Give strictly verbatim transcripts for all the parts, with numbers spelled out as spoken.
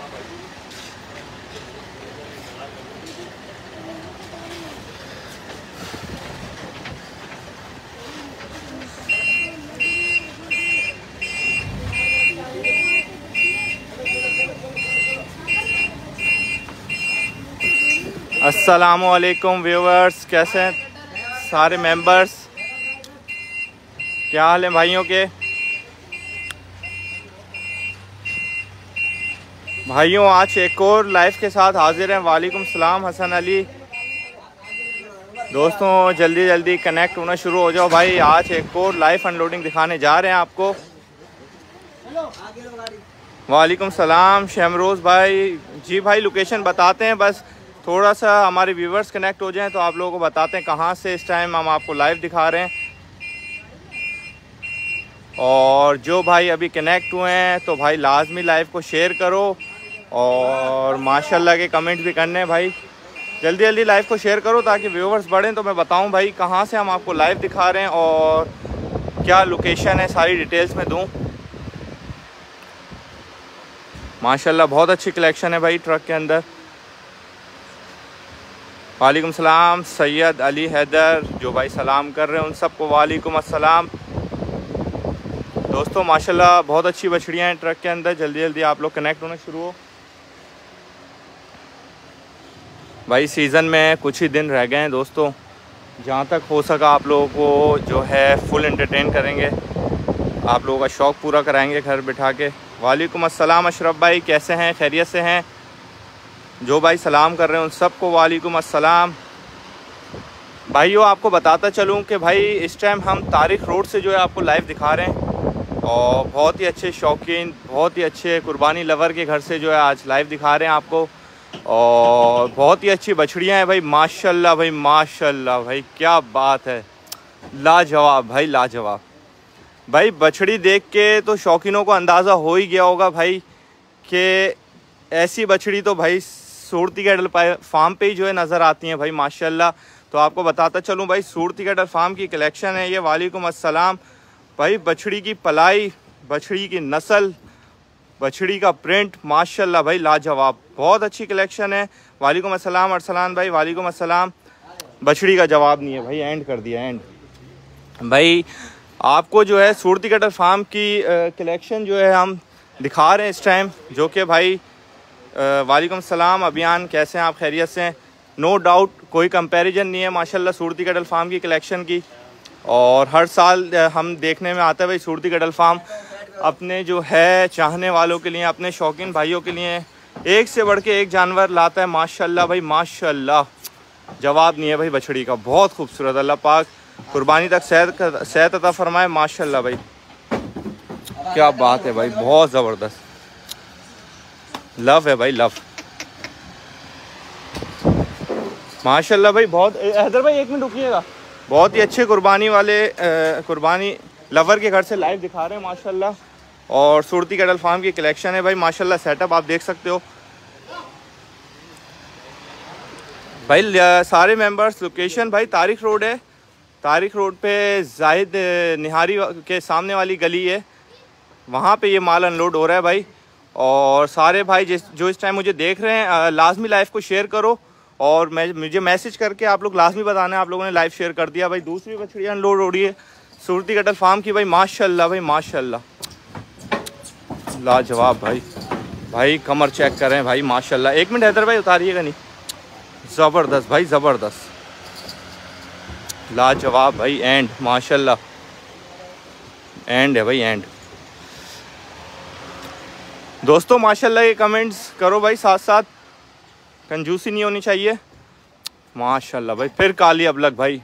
अस्सलामुअलैकुम व्यूवर्स, कैसे हैं सारे मेंबर्स? क्या हाल है भाइयों के? भाइयों आज एक और लाइव के साथ हाजिर हैं। वालेकुम सलाम हसन अली। दोस्तों जल्दी जल्दी कनेक्ट होना शुरू हो जाओ भाई। आज एक और लाइव अनलोडिंग दिखाने जा रहे हैं आपको। वालेकुम सलाम शमरोज़ भाई। जी भाई लोकेशन बताते हैं, बस थोड़ा सा हमारे व्यूवर्स कनेक्ट हो जाएं तो आप लोगों को बताते हैं कहाँ से इस टाइम हम आपको लाइव दिखा रहे हैं। और जो भाई अभी कनेक्ट हुए हैं तो भाई लाजमी लाइव को शेयर करो और माशाल्लाह के कमेंट भी करने हैं भाई। जल्दी जल्दी लाइव को शेयर करो ताकि व्यूवर्स बढ़ें, तो मैं बताऊं भाई कहाँ से हम आपको लाइव दिखा रहे हैं और क्या लोकेशन है, सारी डिटेल्स में दूँ। माशाल्लाह बहुत अच्छी कलेक्शन है भाई ट्रक के अंदर। वालेकुम सलाम सैयद अली हैदर, जो भाई सलाम कर रहे हैं उन सबको वालेकुम अस्सलाम। दोस्तों माशाल्लाह बहुत अच्छी बछड़ियाँ हैं ट्रक के अंदर। जल्दी जल्दी आप लोग कनेक्ट होना शुरू हो भाई। सीज़न में कुछ ही दिन रह गए हैं दोस्तों, जहाँ तक हो सका आप लोगों को जो है फुल एंटरटेन करेंगे, आप लोगों का शौक़ पूरा कराएंगे घर बिठा के। वालेकुम अस्सलाम अशरफ भाई, कैसे हैं? खैरियत से हैं? जो भाई सलाम कर रहे हैं उन सबको वालेकुम अस्सलाम। भाइयों आपको बताता चलूं कि भाई इस टाइम हम तारिक रोड से जो है आपको लाइव दिखा रहे हैं और बहुत ही अच्छे शौकीन, बहुत ही अच्छे कुर्बानी लवर के घर से जो है आज लाइव दिखा रहे हैं आपको। और बहुत ही अच्छी बछड़ियां हैं भाई माशाल्लाह भाई माशाल्लाह भाई, क्या बात है, लाजवाब भाई लाजवाब। भाई बछड़ी देख के तो शौकीनों को अंदाज़ा हो ही गया होगा भाई कि ऐसी बछड़ी तो भाई सूरती कैटल फार्म पे ही जो है नज़र आती हैं भाई माशाल्लाह। तो आपको बताता चलूँ भाई सूरती कैटल फार्म की कलेक्शन है ये। वालेकुम अस्सलाम भाई। बछड़ी की पलाई, बछड़ी की नस्ल, बछड़ी का प्रिंट माशाल्लाह भाई लाजवाब, बहुत अच्छी कलेक्शन है। वालेकुम अस्सलाम अरसलान भाई, वालेकुम अस्सलाम। बछड़ी का जवाब नहीं है भाई, एंड कर दिया एंड। भाई आपको जो है सूरती कैटल फार्म की कलेक्शन जो है हम दिखा रहे हैं इस टाइम, जो कि भाई वालेकुम सलाम अभियान, कैसे हैं आप? खैरियत से हैं? नो डाउट कोई कंपैरिजन नहीं है माशाल्लाह सूरती कैटल फार्म की कलेक्शन की। और हर साल हम देखने में आता है भाई सूरती कैटल फार्म अपने जो है चाहने वालों के लिए, अपने शौकीन भाइयों के लिए एक से बढ़ के एक जानवर लाता है माशाल्लाह भाई माशाल्लाह। जवाब नहीं है भाई बछड़ी का, बहुत खूबसूरत। अल्लाह पाक कुर्बानी तक सेहत सेहत अता फरमाए माशाल्लाह भाई, क्या बात है भाई, बहुत ज़बरदस्त। लव है भाई लव माशाल्लाह भाई। बहुत हैदर भाई एक मिनट रुकिएगा। बहुत ही अच्छे कुर्बानी वाले कुर्बानी लवर के घर से लाइव दिखा रहे हैं माशाल्लाह। और सूरती कैटल फार्म की कलेक्शन है भाई माशाल्लाह। सेटअप आप देख सकते हो भाई। सारे मेंबर्स लोकेशन भाई तारिक रोड है। तारिक रोड पे जाहिद निहारी के सामने वाली गली है, वहाँ पे ये माल अनलोड हो रहा है भाई। और सारे भाई जिस जो इस टाइम मुझे देख रहे हैं लाजमी लाइव को शेयर करो और मैं मुझे मैसेज करके आप लोग लाजमी बताना है आप लोगों ने लाइव शेयर कर दिया भाई। दूसरी बछड़ी अनलोड हो रही है सूरती कैटल फार्म की भाई माशाल्लाह भाई माशाल्लाह, लाजवाब भाई। भाई कमर चेक करें भाई माशाल्लाह। एक मिनट हैदर भाई उतारिएगा नहीं, ज़बरदस्त भाई ज़बरदस्त, लाजवाब भाई। एंड माशाल्लाह एंड है भाई एंड। दोस्तों माशाल्लाह ये कमेंट्स करो भाई, साथ साथ कंजूसी नहीं होनी चाहिए माशाल्लाह भाई। फिर काली अबलग भाई,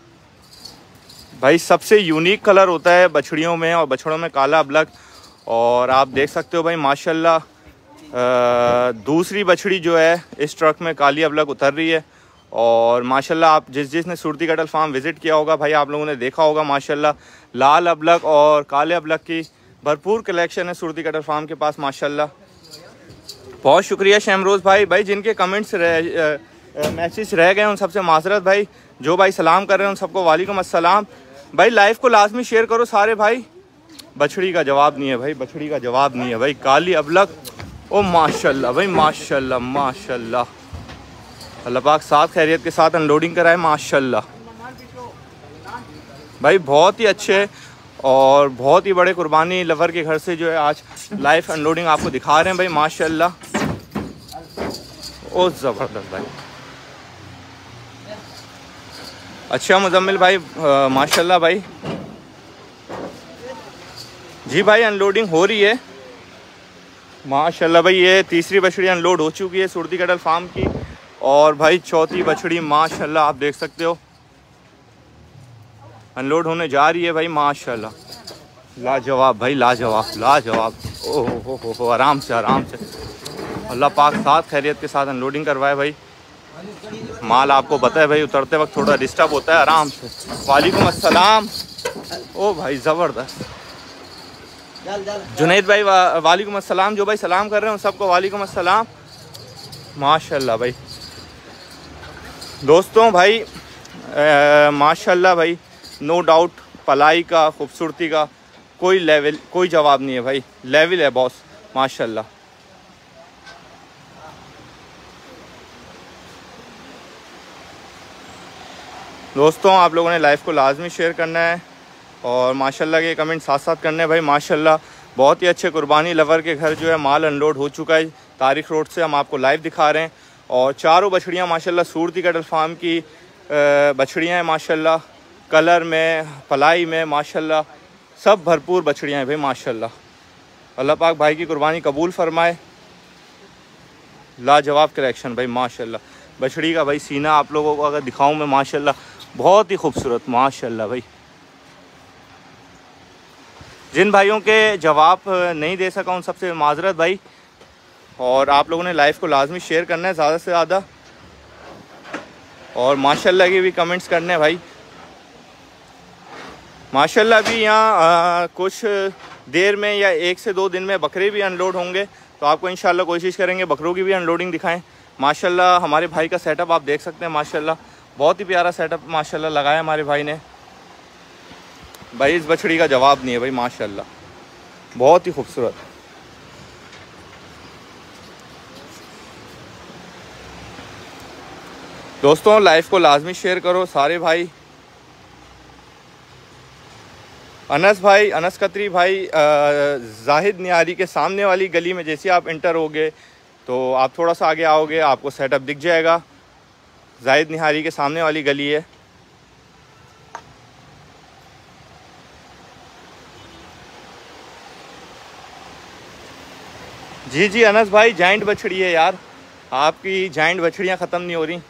भाई सबसे यूनिक कलर होता है बछड़ियों में और बछड़ों में काला अबलग। और आप देख सकते हो भाई माशाल्लाह दूसरी बछड़ी जो है इस ट्रक में काली अबलग उतर रही है। और माशाल्लाह आप जिस जिसने सूरती कैटल फार्म विज़िट किया होगा भाई आप लोगों ने देखा होगा माशाल्लाह लाल अबलग और काले अबलग की भरपूर कलेक्शन है सूरती कैटल फार्म के पास माशाल्लाह। बहुत शुक्रिया शमरोज़ भाई। भाई जिनके कमेंट्स रह मैसेज रह गए उन सबसे माजरत भाई। जो भाई सलाम कर रहे हैं उन सबको वालेकुम अस्सलाम भाई। लाइव को लाजमी शेयर करो सारे भाई। बछड़ी का जवाब नहीं है भाई, बछड़ी का जवाब नहीं है भाई। काली अबलग ओ माशाल्लाह भाई, माशाल्लाह माशाल्लाह, अल्लाह पाक साथ खैरियत के साथ अनलोडिंग कराए माशाल्लाह। भाई बहुत ही अच्छे और बहुत ही बड़े कुर्बानी लवर के घर से जो है आज लाइव अनलोडिंग आपको दिखा रहे हैं भाई माशाल्लाह। ओ ज़बरदस्त भाई, अच्छा मुजम्मिल भाई माशाल्लाह भाई। जी भाई अनलोडिंग हो रही है माशाल्लाह भाई। ये तीसरी बछड़ी अनलोड हो चुकी है सुरती कैटल फार्म की, और भाई चौथी बछड़ी माशाल्लाह आप देख सकते हो अनलोड होने जा रही है भाई माशाल्लाह। लाजवाब भाई, लाजवाब लाजवाब। ओह हो हो हो, आराम से आराम से, अल्लाह पाक साथ खैरियत के साथ अनलोडिंग करवाए भाई। माल आपको पता है भाई उतरते वक्त थोड़ा डिस्टर्ब होता है, आराम से। वालेकुम अस्सलाम। ओ भाई ज़बरदस्त। जुनैद भाई वा, वालेकुम अस्सलाम। जो भाई सलाम कर रहे हैं सबको वालेकुम अस्सलाम माशाल्लाह भाई। दोस्तों भाई आ, माशाल्लाह भाई, नो डाउट पलाई का खूबसूरती का कोई लेवल कोई जवाब नहीं है भाई, लेवल है बॉस माशाल्लाह। दोस्तों आप लोगों ने लाइव को लाजमी शेयर करना है और माशाल्लाह के कमेंट साथ साथ करने हैं भाई माशाल्लाह। बहुत ही अच्छे कुर्बानी लवर के घर जो है माल अनलोड हो चुका है तारिक रोड से, हम आपको लाइव दिखा रहे हैं। और चारों बछड़ियाँ माशाल्लाह सूरती कैटल फार्म की बछड़ियाँ हैं माशाल्लाह, कलर में पलाई में माशाल्लाह सब भरपूर बछड़ियाँ हैं भाई माशाल्लाह। अल्लाह पाक भाई की कुर्बानी कबूल फरमाए। लाजवाब कलेक्शन भाई माशाल्लाह। बछड़ी का भाई सीना आप लोगों को अगर दिखाऊं मैं माशाल्लाह, बहुत ही खूबसूरत माशाल्लाह भाई। जिन भाइयों के जवाब नहीं दे सका उन सबसे माजरत भाई, और आप लोगों ने लाइव को लाजमी शेयर करना है ज़्यादा से ज़्यादा, और माशाल्लाह के भी कमेंट्स करने हैं भाई माशाल्लाह। भी यहाँ कुछ देर में या एक से दो दिन में बकरे भी अनलोड होंगे, तो आपको इंशाल्लाह कोशिश करेंगे बकरों की भी अनलोडिंग दिखाएं माशाल्लाह। हमारे भाई का सेटअप आप देख सकते हैं माशाल्लाह, बहुत ही प्यारा सेटअप माशाल्लाह लगाया हमारे भाई ने भाई। इस बछड़ी का जवाब नहीं है भाई माशाल्लाह, बहुत ही खूबसूरत। दोस्तों लाइव को लाजमी शेयर करो सारे भाई। अनस भाई, अनस कतरी भाई, जाहिद नियारी के सामने वाली गली में जैसे आप इंटर होगे तो आप थोड़ा सा आगे आओगे आपको सेटअप दिख जाएगा। जाहिद निहारी के सामने वाली गली है। जी जी अनस भाई, जाइंट बछड़ी है यार, आपकी जाइंट बछड़ियाँ ख़त्म नहीं हो रही।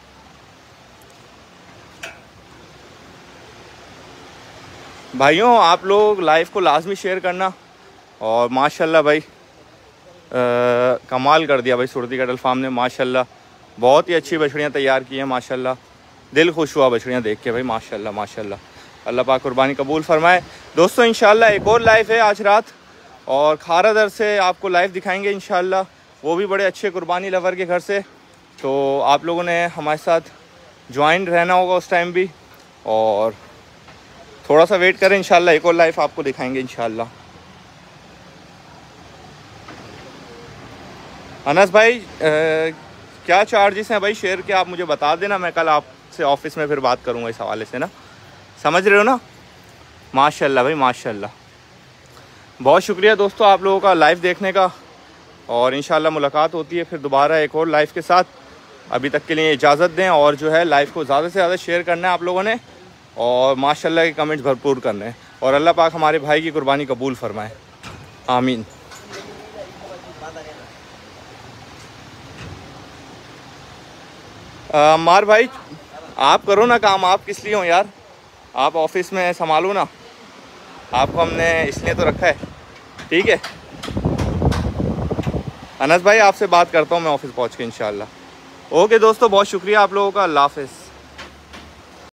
भाइयों आप लोग लाइव को लाजमी शेयर करना, और माशाल्लाह भाई आ, कमाल कर दिया भाई सुरती कैटल फार्म ने माशाल्लाह। बहुत ही अच्छी बछड़ियाँ तैयार की हैं माशाल्लाह, दिल खुश हुआ बछड़ियाँ देख के भाई माशाल्लाह माशाल्लाह। अल्लाह पाक कुर्बानी कबूल फरमाए। दोस्तों इंशाल्लाह एक और लाइव है आज रात, और खारा दर से आपको लाइव दिखाएंगे इंशाल्लाह, वो भी बड़े अच्छे कुर्बानी लवर के घर से। तो आप लोगों ने हमारे साथ ज्वाइन रहना होगा उस टाइम भी, और थोड़ा सा वेट करें इंशाल्लाह एक और लाइव आपको दिखाएंगे इंशाल्लाह। अनस भाई आ, क्या चार्जेस हैं भाई शेयर के आप मुझे बता देना, मैं कल आपसे ऑफिस में फिर बात करूँगा इस हवाले से ना, समझ रहे हो ना। माशाल्लाह भाई माशाल्लाह, बहुत शुक्रिया दोस्तों आप लोगों का लाइव देखने का, और इंशाल्लाह मुलाकात होती है फिर दोबारा एक और लाइव के साथ। अभी तक के लिए इजाज़त दें, और जो है लाइव को ज़्यादा से ज़्यादा शेयर करना है आप लोगों ने, और माशाल्लाह के कमेंट्स भरपूर करने हैं, और अल्लाह पाक हमारे भाई की कुर्बानी कबूल फरमाए, आमीन। मार भाई आप करो ना काम, आप किस लिए हो यार, आप ऑफिस में संभालो ना, आपको हमने इसलिए तो रखा है, ठीक है। अनस भाई आपसे बात करता हूँ मैं ऑफिस पहुँच के इंशाल्लाह। ओके दोस्तों, बहुत शुक्रिया आप लोगों का, अल्लाह हाफ़िज़।